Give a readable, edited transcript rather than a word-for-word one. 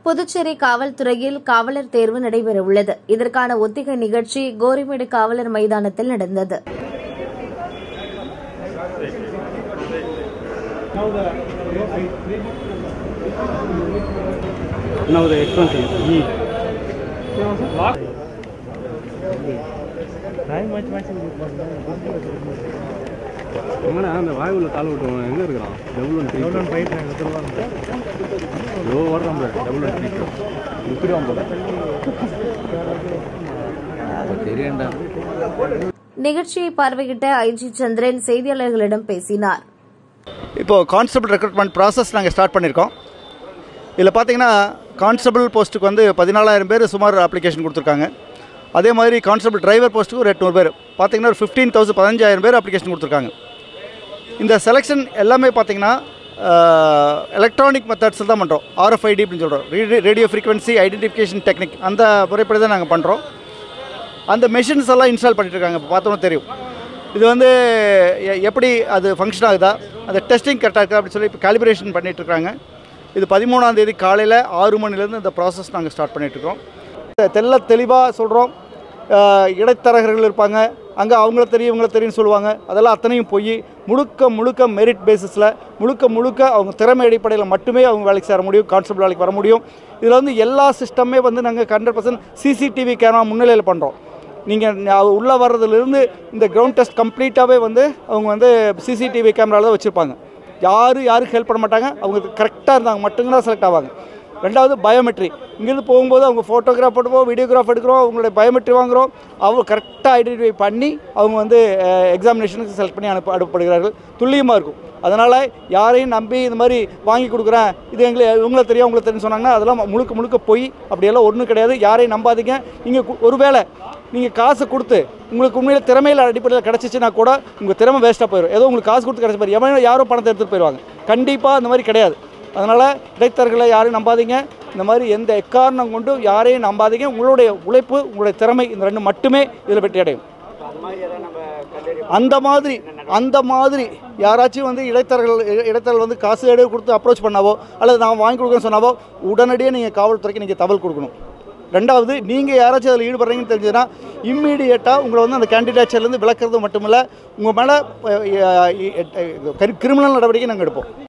புதுச்சேரி காவல்துறையில் காவலர் தேர்வு நடைபெறவுள்ளது. இதற்கான ஒத்திகை நிகழ்ச்சி கோரிமேடு காவலர் மைதானத்தில் நடந்தது. அந்த வாயுல கால விட்டுருவோம். எங்க இருக்கிறான்? நிகழ்ச்சியை பார்வையிட்ட ஐஜி சந்திரன் செய்தியாளர்களிடம் பேசினார். இப்போ கான்ஸ்டபிள் ரெக்ரூட்மெண்ட் ப்ராசஸ் நாங்கள் ஸ்டார்ட் பண்ணியிருக்கோம். இதில் பார்த்தீங்கன்னா கான்ஸ்டபிள் போஸ்ட்டுக்கு வந்து 14,000 பேர் சுமார் அப்ளிகேஷன் கொடுத்துருக்காங்க. அதே மாதிரி கான்ஸ்டபிள் டிரைவர் போஸ்ட்டுக்கு ஒரு 800 பேர், பார்த்தீங்கன்னா ஒரு 15,000 பேர் அப்ளிகேஷன் கொடுத்துருக்காங்க. இந்த செலெக்ஷன் எல்லாமே பார்த்தீங்கன்னா எலக்ட்ரானிக் மெத்தட்ஸில் தான் பண்ணுறோம். RFID அப்படின்னு சொல்கிறோம், ரேடியோ ஃப்ரீக்வன்சி ஐடென்டிஃபிகேஷன் டெக்னிக். அந்த முறைப்படி தான் நாங்கள் பண்ணுறோம். அந்த மெஷின்ஸ் எல்லாம் இன்ஸ்டால் பண்ணிட்டுருக்காங்க. இப்போ பார்த்தோன்னா தெரியும் இது வந்து எப்படி அது ஃபங்க்ஷன் ஆகுதா, அந்த டெஸ்டிங் கரெக்டாக இருக்கா அப்படின்னு சொல்லி இப்போ காலிப்ரேஷன் பண்ணிகிட்ருக்காங்க. இது 13ஆம் தேதி காலையில் 6 மணிலேருந்து இந்த ப்ராசஸ் நாங்கள் ஸ்டார்ட் பண்ணிகிட்ருக்கோம். தெளிவாக சொல்கிறோம். இடைத்தரகர்கள் இருப்பாங்க, அங்கே அவங்கள தெரியும் இவங்கள தெரியும்னு சொல்லுவாங்க. அதெல்லாம் அத்தனையும் போய் முழுக்க மெரிட் பேசிஸில் முழுக்க அவங்க திறமை அடிப்படையில் மட்டுமே அவங்க வேலைக்கு சேர முடியும், கான்ஸ்டபிள் வேலைக்கு வர முடியும். இதில் வந்து எல்லா சிஸ்டமே வந்து நாங்கள் 100% CCTV கேமரா முன்னிலையில் பண்ணுறோம். நீங்கள் உள்ளே வர்றதுலேருந்து இந்த கிரவுண்ட் டெஸ்ட் கம்ப்ளீட்டாகவே வந்து அவங்க வந்து CCTV கேமராவில் தான் வச்சுருப்பாங்க. யாருக்கு ஹெல்ப் பண்ண மாட்டாங்க. அவங்க கரெக்டாக இருந்தாங்க மட்டும்தான் செலக்ட் ஆவாங்க. ரெண்டாவது பயோமெட்ரி. இங்கேருந்து போகும்போது அவங்க ஃபோட்டோகிராஃப் எடுப்போம், வீடியோகிராஃப் எடுக்கிறோம், அவங்களுடைய பயோமெட்ரி வாங்குகிறோம். அவங்க கரெக்டாக ஐடென்டிஃபை பண்ணி அவங்க வந்து எக்ஸாமினேஷனுக்கு செலக்ட் பண்ணி அனுப்பப்படுகிறார்கள். துல்லியமாக இருக்கும். அதனால் யாரையும் நம்பி இந்த மாதிரி வாங்கி கொடுக்குறேன், இது இவங்கள தெரியும் அவங்கள தெரியும் சொன்னாங்கன்னா அதெல்லாம் முழுக்க போய் அப்படியெல்லாம் ஒன்றும் கிடையாது. யாரையும் நம்பாதீங்க. நீங்கள் ஒருவேளை நீங்கள் காசு கொடுத்து உங்களுக்கு உண்மையில் திறமையில் அடிப்படையில் கிடச்சிச்சின்னா கூட உங்கள் திறமை வேஸ்ட்டாக போயிடும். ஏதோ உங்களுக்கு காசு கொடுத்து கிடச்சி போயிடும், யாரோ பணத்தை எடுத்துகிட்டு போயிடுவாங்க. கண்டிப்பாக அந்த மாதிரி கிடையாது. அதனால் இடைத்தரகளை யாரையும் நம்பாதீங்க. இந்த மாதிரி எந்த எக்காரணம் கொண்டு யாரையும் நம்பாதீங்க. உங்களுடைய உழைப்பு, உங்களுடைய திறமை, இந்த ரெண்டு மட்டுமே இதில் வெற்றி அடையும். அந்த மாதிரி யாராச்சும் வந்து இடைத்தரகள் வந்து காசு எடுத்து கொடுத்து அப்ரோச் பண்ணாவோ அல்லது நான் வாங்கி கொடுக்குறேன்னு சொன்னாவோ உடனடியாக நீங்கள் காவல்துறைக்கு நீங்கள் தகவல் கொடுக்கணும். ரெண்டாவது, நீங்கள் யாராச்சும் அதில் ஈடுபடுறீங்கன்னு தெரிஞ்சதுன்னா இம்மீடியட்டாக உங்களை வந்து அந்த கேண்டிடேச்சர்லேருந்து விளக்குறது மட்டுமில்லை, உங்கள் மேலே கிரிமினல் நடவடிக்கை நாங்கள் எடுப்போம்.